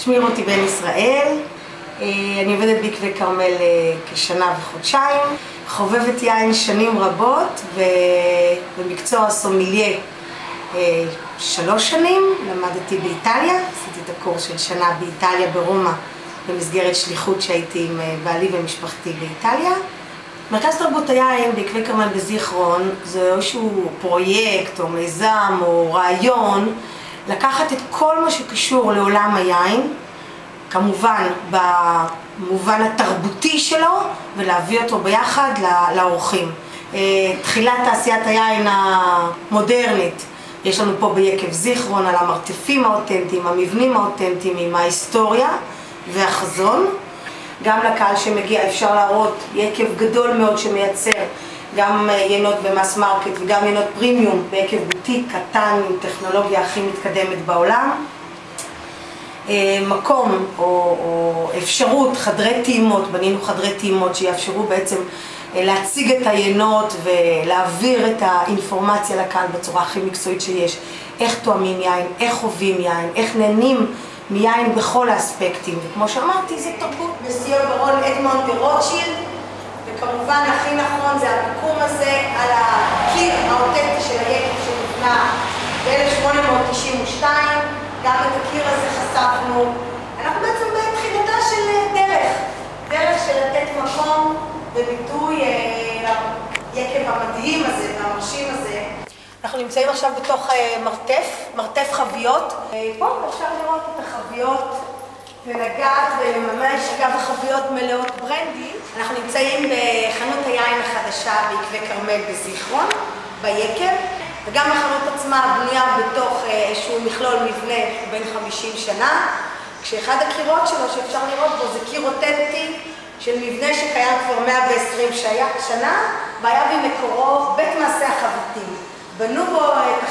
שמי רותי בן ישראל, אני עובדת בעקבי כרמל כשנה וחודשיים, חובבת יין שנים רבות ובמקצוע סומיליה 3 שנים, למדתי באיטליה, עשיתי את הקורס של שנה באיטליה ברומא במסגרת שליחות שהייתי עם בעלי ומשפחתי באיטליה. מרכז תרבות היין בעקבי כרמל בזיכרון זה איזשהו פרויקט או מיזם או רעיון לקחת את כל מה שקשור לעולם היין, כמובן במובן התרבותי שלו, ולהביא אותו ביחד לאורחים. תחילת תעשיית היין המודרנית, יש לנו פה ביקב זיכרון על המרתפים האותנטיים, המבנים האותנטיים עם ההיסטוריה והחזון. גם לקהל שמגיע אפשר להראות יקב גדול מאוד שמייצר גם יינות במס מרקט וגם יינות פרימיום ביקב בוטיק קטן עם טכנולוגיה הכי מתקדמת בעולם. מקום או אפשרות, חדרי טעימות, בנינו חדרי טעימות שיאפשרו בעצם להציג את היינות ולהעביר את האינפורמציה לקהל בצורה הכי מקצועית שיש. איך תואמים יין, איך חווים יין, איך נהנים מיין בכל האספקטים. וכמו שאמרתי, זה תרבות נשיא הברון אדמונד דה רוטשילד, וכמובן הכי נכון זה המיקום הזה על הקיר האותנטי של היקב שנבנה ב-1892. גם את הקיר הזה חשפנו. אנחנו בעצם בתחילתה של דרך של לתת מקום וביטוי ליקב המדהים הזה והמרשים הזה. אנחנו נמצאים עכשיו בתוך מרתף חביות. פה אפשר לראות את החביות ולגעת ולממש גם החביות מלאות ברנדי. אנחנו נמצאים בחנות היין החדשה בעקבי כרמל בזיכרון, ביקב. וגם החנות עצמה בנויה בתוך איזשהו מכלול מבנה בין 50 שנה, כשאחד הקירות שלו שאפשר לראות בו זה קיר אותנטי של מבנה שקיים כבר 120 שנה, והיה במקורו בית מעשה החבטים. בנו בו את